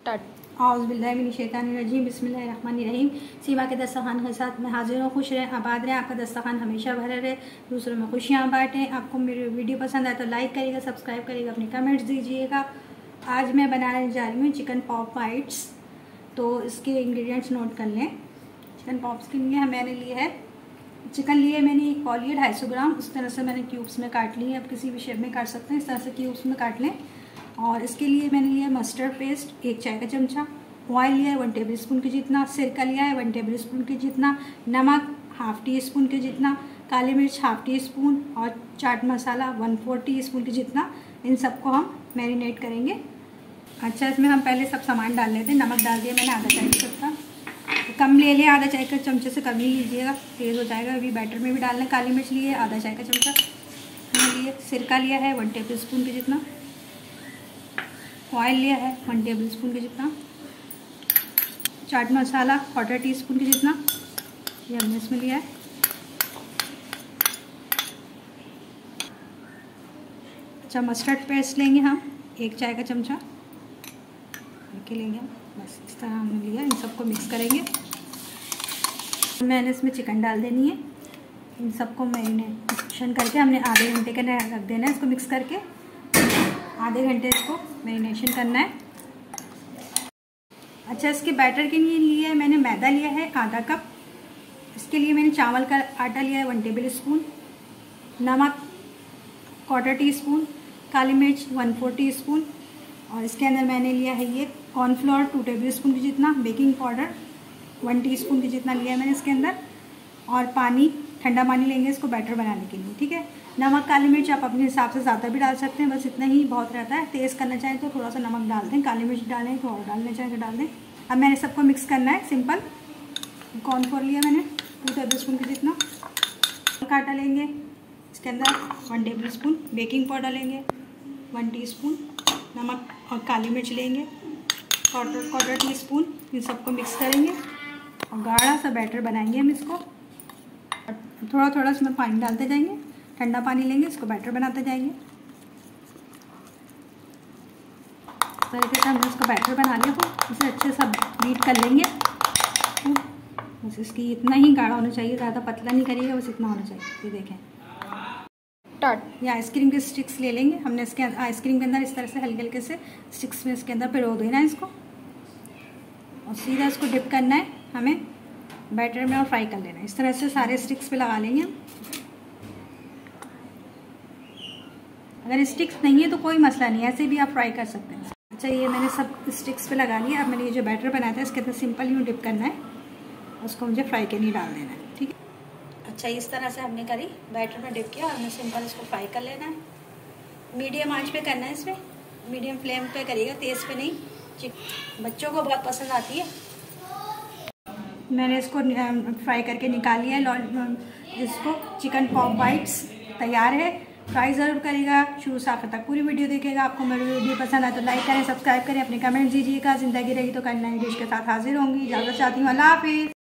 औज़ुबिल्लाहिमिनश्शैतानिर्रजीम बिस्मिल्लाहिर्रहमानिर्रहीम। सीमा के दस्तरखान के साथ मैं हाजिर हूँ। खुश रहें, आबाद रहें, आपका दस्तरखान हमेशा भरा रहे, दूसरों में खुशियाँ बांटें। आपको मेरी वीडियो पसंद आए तो लाइक करिएगा, सब्सक्राइब करिएगा, अपने कमेंट्स दीजिएगा। आज मैं बनाने जा रही हूँ चिकन पॉप बाइट्स। तो इसके इंग्रेडिएंट्स नोट कर लें। चिकन पॉप्स के लिए मैंने लिए है चिकन लिए मैंने एक पाव लिए 250 ग्राम। उस तरह से मैंने क्यूब्स में काट लिए। आप किसी भी शेप में काट सकते हैं, इस तरह से क्यूब्स में काट लें। और इसके लिए मैंने लिया मस्टर्ड पेस्ट 1 चाय का चमचा, ऑयल लिया है 1 टेबल स्पून के जितना, सिरका लिया है 1 टेबल स्पून के जितना, नमक ½ टी स्पून के जितना, काली मिर्च ½ टी स्पून और चाट मसाला 1/4 टी स्पून के जितना। इन सबको हम मैरिनेट करेंगे। अच्छा, इसमें हम पहले सब सामान डाल लेते हैं। नमक डाल दिया मैंने आधा चाय का चमचा, कम ले लिया, आधा चाय का चमचे से कम ही लीजिएगा, तेज़ हो जाएगा। अभी बैटर में भी डालना। काली मिर्च लिए आधा चाय का चमचा लिए, सिरका लिया है 1 टेबल स्पून के जितना, ऑयल लिया है 1 टेबल स्पून के जितना, चाट मसाला 1/4 टी स्पून के जितना ये हमने इसमें लिया है। अच्छा, मस्टर्ड पेस्ट लेंगे हम 1 चाय का चमचा के लेंगे हम, बस इस तरह हमने लिया। इन सबको मिक्स करेंगे। मैंने इसमें चिकन डाल देनी है। इन सबको मैरिनेशन करके हमने आधे घंटे के लिए रख देना है। इसको मिक्स करके आधे घंटे इसको मैरिनेशन करना है। अच्छा, इसके बैटर के लिए मैंने मैदा लिया है आधा कप। इसके लिए मैंने चावल का आटा लिया है 1 टेबल स्पून, नमक 1/4 टी स्पून, काली मिर्च 1/4 टी स्पून और इसके अंदर मैंने लिया है ये कॉर्नफ्लोर 2 टेबल स्पून के जितना, बेकिंग पाउडर 1 टीस्पून के जितना लिया है मैंने इसके अंदर, और पानी, ठंडा पानी लेंगे इसको बैटर बनाने के लिए। ठीक है। नमक काली मिर्च आप अपने हिसाब से ज़्यादा भी डाल सकते हैं, बस इतना ही बहुत रहता है। तेज़ करना चाहें तो थोड़ा सा नमक डाल दें, काली मिर्च डालें तो और डालना चाहें तो डाल दें। अब मैंने सबको मिक्स करना है सिंपल। कॉर्नफ्लोर लिया मैंने 2 टेबल स्पून के जितना, आटा लेंगे इसके अंदर 1 टेबल स्पून, बेकिंग पाउडर लेंगे 1 टीस्पून, नमक और काली मिर्च लेंगे 1/4 टी स्पून। इन सबको मिक्स करेंगे और गाढ़ा सा बैटर बनाएंगे हम इसको। थोड़ा थोड़ा इसमें पानी डालते जाएंगे, ठंडा पानी लेंगे, इसको बैटर बनाते जाएंगे। इस तरीके से हमने इसको बैटर बना लिया। तो इसे अच्छे से बीट कर लेंगे। बस इसकी इतना ही गाढ़ा होना चाहिए, ज़्यादा पतला नहीं करिएगा, बस इतना होना चाहिए। ये देखें। ये आइसक्रीम के स्टिक्स ले लेंगे हमने। इसके आइसक्रीम के अंदर इस तरह से हल्के हल्के से स्टिक्स में इसके अंदर पिरो देना है इसको, और सीधा इसको डिप करना है हमें बैटर में और फ्राई कर लेना है। इस तरह से सारे स्टिक्स पे लगा लेंगे हम। अगर स्टिक्स नहीं है तो कोई मसला नहीं है, ऐसे भी आप फ्राई कर सकते हैं। अच्छा, ये मैंने सब स्टिक्स पे लगा लिया। अब मैंने ये जो बैटर बनाया था इसके अंदर सिंपल यूँ डिप करना है, उसको मुझे फ्राई के लिए डाल देना है। ठीक है। अच्छा, इस तरह से हमने करी, बैटर में डिप किया, हमने सिंपल इसको फ्राई कर लेना है। मीडियम आंच पे करना है इसमें, मीडियम फ्लेम पे करिएगा, तेज़ पे नहीं। बच्चों को बहुत पसंद आती है। मैंने इसको फ्राई करके निकाल लिया है। इसको चिकन पॉप बाइट्स तैयार है। ट्राई ज़रूर करिएगा, शुरू से आखिर तक पूरी वीडियो देखिएगा। आपको मेरी वीडियो पसंद आए तो लाइक करें, सब्सक्राइब करें, अपने कमेंट्स दीजिएगा। ज़िंदगी रही तो कल नई डिश के साथ हाजिर होंगी। इजाज़त चाहती हूँ। अल्लाह हाफिज़।